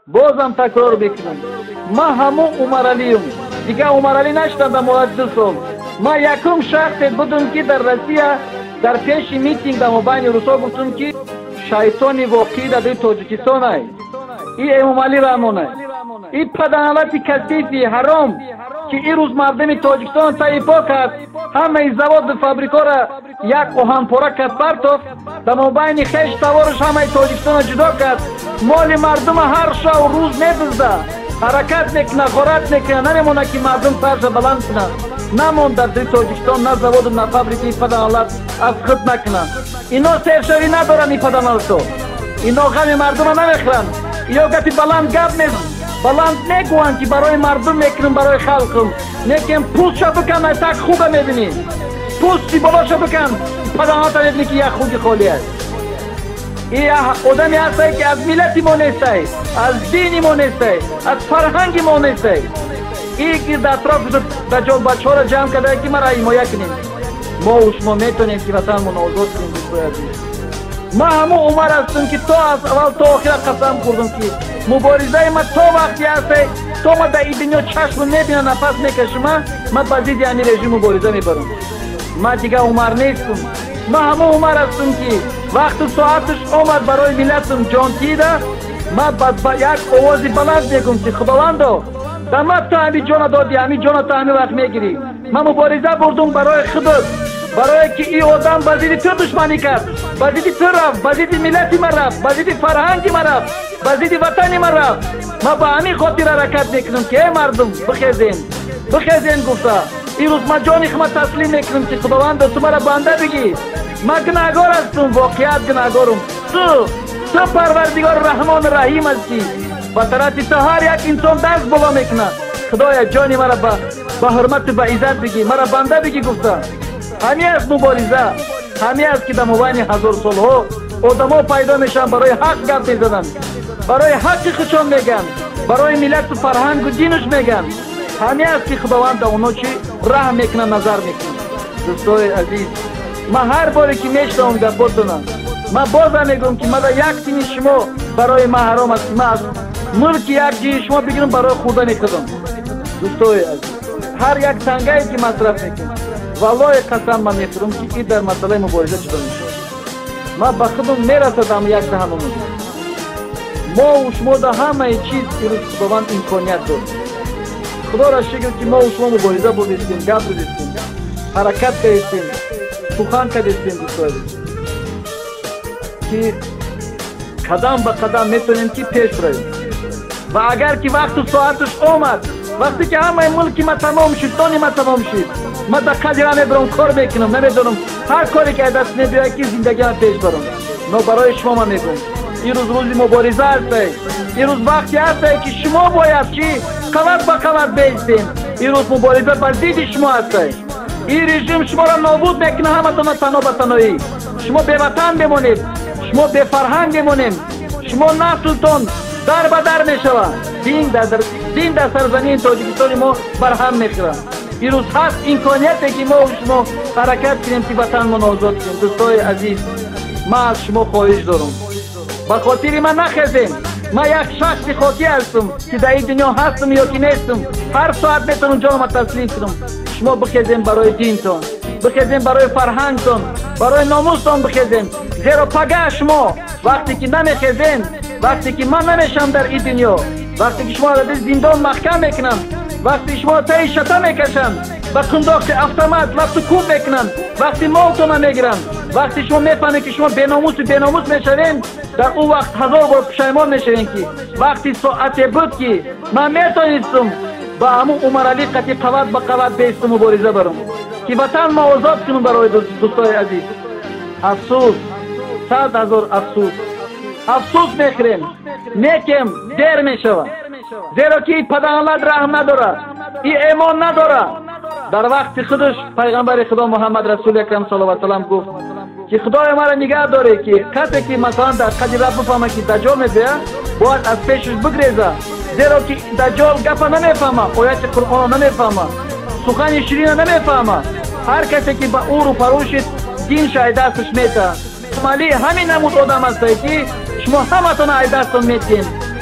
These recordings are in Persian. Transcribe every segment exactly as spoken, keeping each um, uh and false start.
بازم تکرار میکنم ما همون عمرالیم دیگه عمرالی نشدم مهندس سال ما یکم شخص بودم که در روسیه در پیش میتینگ در مبین روسا گفتم که شیطان واقعی در تاجیکستان است این عمرالی رامونه این پدانالاتی کثیفی حرام که این روز مردم تاجیکستان تایپا کرد همه زواد فابریکا را یک اوهان پورا کرد پرتوف در مبین خیش توارش همه تاجیکستان جدا کرد مال مردم هر شب و روز میدزده حرکت میکنه خورت میکنه نمیمونه که مردم سرش بلند کنه نمون در دوی تاجیکستان نه زواد و نه فابریکی پدانالات از خود نکنه اینا سرشوی ندارن این پدانالاتو اینا غم مردم نمیخورن یا گفتی بلند گپ میزن بلند نگوان که برای مردم میکنم برای خلقم لیکن پوست شو بکن ایسا خوبه میبینی پوستی بالا شو بکن پدانالات میبینی که یک خوبی خالی است این آدمی هسته که از ملتی ما نیسته از دینی ما نیسته از فرهنگی ما نیسته این که در اطراف دجال بچه ها را جمع کرده که ما را حمایت کنیم ما و شما میتونیم که وطنمون آزاد کنیم دوستای عزیز ما همون عمر هستم که تا از اول تا آخر قسم خوردم که مبارزه ما تا وقتی هسته تا ما در این دنیا چشم میبینم نفس میکشم ما بازید یعنی رژیم مبارزه میبرم ما دیگه عمر نیستم ما همون عمر هستم که وقت ساعتش آمد برای ملتم جان تیده ما با یک آوازی بلند میگم که خداوندو دمت تو همی جان دادی همی جان تو همی وقت میگیری من مبارزه بردم برای خودت برای که این آدم بازید تو دشمنی کرد بازید تو رفت بازید ملتی من رفت بازید فرهنگی من رفت بازید وطنی من رفت ما با همین خاطر حرکت میکنم که ای مردم بخیزین بخیزین گفته این روز ما جانی خما تسلیم میکنم که خداوند تو مرا بنده بگی ما گناهگار هستم واقعیت گناهگارم تو تو پروردگار رحمان رحیم هستی و طرف تو هر یک انسان دست بالا میکنه خدایا جانی مرا با با حرمت و با عزت بگی مرا بنده بگی گفته همین است مبارزه همین است که در مبین هزار سالها آدما پیدا میشن برای حق گپ میزنن برای حق خودشون میگن برای ملت و فرهنگ و دینش میگن همین است که خداوند در اونا چی رحم میکنه نظر میکنه دوستای عزیز ما هر باری که میشنوم گپاتون ما باز میگم که ما در یک تین شما برای ما حرام است ما از ملک یک جای شما بگیرم برای خوردن خودم دوستای عزیز هر یک تنگایی که مصرف میکنم والله قسم من میخورم که این در مسئله مبارزه چطور میشه ما با خودم میرسدم یک دهنم ما و شما در همه چیز ایروز خداوند امکانیت دارد خدا را شکر که ما و شما مبارزه بودستیم گپ بودستیم حرکت کردیم سخن کردیم دوستای که قدم به قدم میتونیم که پیش بریم و اگر که وقت و ساعتش آمد وقتی که همه ملکی ما تمام شد دانی ما تمام شد ما در قدر نمیبرم کار میکنم نمیدونم هر کاری که دست نمیاد که زندگی ما پیش برم ما برای شما ما میگم این روز روزی مبارزه هسته این روز وقتی هسته که شما باید چی قوت با قوت بیستین این روز مبارزه بر ضد شما هسته این رژیم شما را نابود میکنه همه تنها تنها به تنهایی شما بی وطن بمونید شما بی فرهنگ بمونید شما نسلتون در به در میشود دین در دین در سرزمین تاجیکستان ما برهم میخوره این روز هست امکانیتی که ما و شما حرکت کنیم که وطن ما آزاد کنیم دوستای عزیز ما از شما خواهش دارم با خاطر من نخیزیم ما یک شخص خاکی هستم که در این دنیا هستم یا که نیستم هر ساعت میتونم جانم تسلیم کنم شما بخیزیم برای دینتون بخیزیم برای فرهنگتون برای ناموستون بخیزیم زیرا پگه شما وقتی که نمیخیزین وقتی که من نمیشم در این دنیا وقتی که شما در زندان محکم میکنم وقتی شما تای شتا میکشن و کنداخت автомат لفت کوب میکنن وقتی موتون میگیرن وقتی شما میفهمید که شما بیناموس و بیناموس میشوین در اون وقت هزار بار پشیمان میشوین که وقتی ساعتی بود که من میتونستم با همون عمرالی قطعی قوت با قوت بیستم مبارزه برم که وطن ما آزاد کنم برای دوستای عزیز افسوس صد هزار افسوس افسوس میخوریم میکم دیر میشود زیرا که این پدانالات رحم نداره این ایمان نداره در وقت خودش پیغمبر خدا محمد رسول اکرم صلی الله علیه و سلم گفت که خدای ما را نگه داره که کسی که مثلا در قدر رب بفهمه که دجال میده باید از پیشش بگریزه زیرا که دجال گپ نمیفهمه آیات قرآن نمیفهمه سخن شیرین نمیفهمه هر کسی که با او رو پروش دین شاید دستش میته مالی همین نمود آدم هسته که شما همتون ای دستون میتین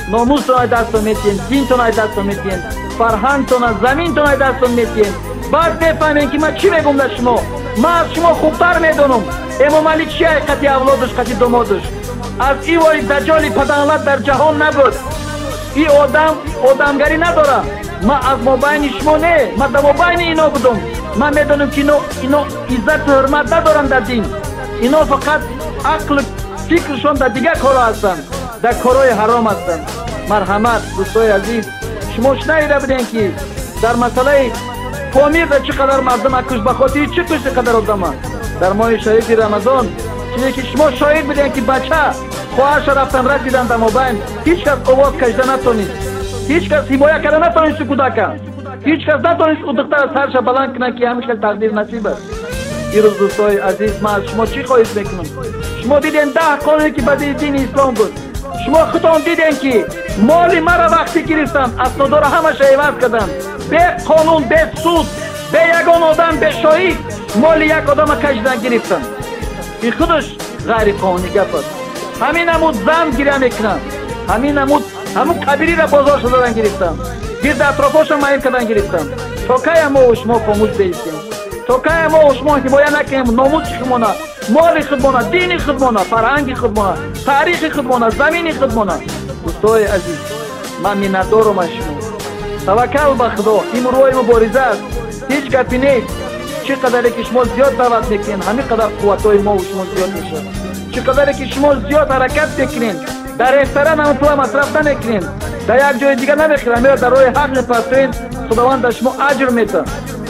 номустон ай дастон метиҳем, динтон ай дастон метиҳем, фарҳангтон заминтон ай дастон метиҳем. баъд мефаҳмем ки ман чӣ мегӯм дар шумо. ман аз шумо хубтар медонам эмомалӣ чи ҳақиқати авлодуш, қати домодуш. аз ивои даҷоли паданлат дар ҷаҳон набуд. и одам одамгарӣ надора. ман аз мобайни шумо не, ман дар мобайни ино будам. ман медонам ки ино иззату ҳурмат надоранд дар дин. ино фақат ақлу фикршон дар дигар корҳо ҳастанд, дар корҳои ҳаром ҳастанд. марҳамат дӯстои азиз, шумо шунавида будем ки дар масъалаи помирда чӣ қадар мардума кушт, ба хотири чӣ кушт и қадар одама. дар моҳи шарифи рамазон чизе ки шумо шоҳид будем ки бача хоҳаша рафтан расидан дар мобайн, ҳеҷ кас овоз кашида натонист, ҳеҷ кас ҳимоя карда натонист кӯдака, ҳеҷ кас натонист ӯ духтара сарша баланд кунад ки ҳамиш хел тақдир насиб аст. ирӯз дӯстои азиз, ман аз шумо чӣ хоҳист мекунам? шумо дидем даҳ қонуне ки ба дини ислом буд. шумо худтон дидем ки моли мара вақте гирифтанд, аснодора ҳамаша эваз карданд. бе қонун, бе суд, бе ягон одам, бе шоҳид моли як одама кашидан гирифтанд. ин худаш ғайриқонунӣ гап аст. ҳамин намуд зан гиря мекунанд, ҳамин намуд ҳамун қабирира бозор шудадан гирифтанд, гирда атрофоша майн кардан гирифтанд. то кая мо шумо хомӯш баистем? то кая мо шумо ҳимоя накунем номуси худмона, моли худмона, дини худмона, фарҳанги худмона, таърихи худмона, замини худмона? дӯстои азиз, ман миннатдорам аз шумо. таваккал ба худо. ин рӯи мубориза аст, ҳеҷ гапи нест. чӣ қадаре ки шумо зиёд даъват мекунед, ҳамин қадар қувватҳои мо шумо зиёд мешавад. чӣ қадаре ки шумо зиёд ҳаракат мекунед, дар ресторан ҳамн пула масраф намекунед, дар як ҷои дигар намехӯред, мера дар роҳи ҳақ мепастоед, худованд дар шумо аҷр метад.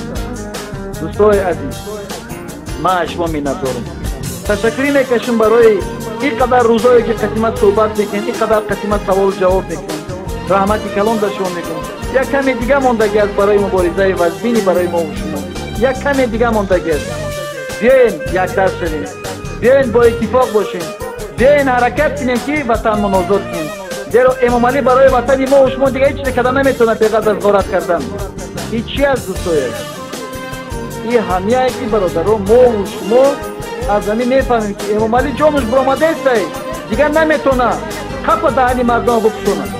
дӯстои азиз, ман аз шумо миннатдорам. ташаккурӣ мекашам барои ин қадар рӯзое ки қисмат суҳбат мекунед, ин қадар қисмат саволу ҷавоб мекунед. раҳмати калон дар шумо мекунам. як каме дигар мондагӣ аст барои муборизаи вазбини барои мо ва шумо. як каме дигар мондагӣ аст. биёен якдаст шавем, биёен бо иттифоқ бошем, биёен ҳаракат кунем ки ватанмон озод кунем. зеро эмомалӣ барои ватани мо ва шумо дигар ҳеч чизе карда наметавонад беғадр аз ғорат кардан. ин чӣ аст дӯстои азиз? ин ҳамияе ки бародаро мо ва шумо аз замин мефаҳмем ки эмомалӣ ҷонуш биромадаестай, дигар наметавонад қафа даҳани мардума бупӯшонад.